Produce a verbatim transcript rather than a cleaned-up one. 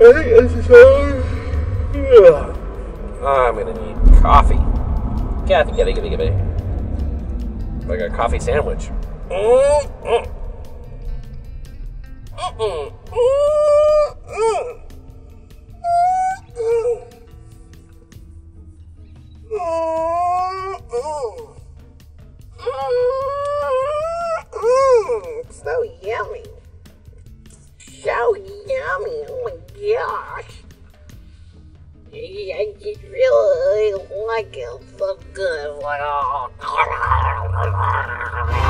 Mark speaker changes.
Speaker 1: I'm gonna need coffee. Kathy, Kathy, Kathy, Kathy. Like a coffee sandwich. Mm-mm. Mm-mm. Mm-mm. So yummy. So yummy. Oh my gosh. I just really like it so good. Like, oh.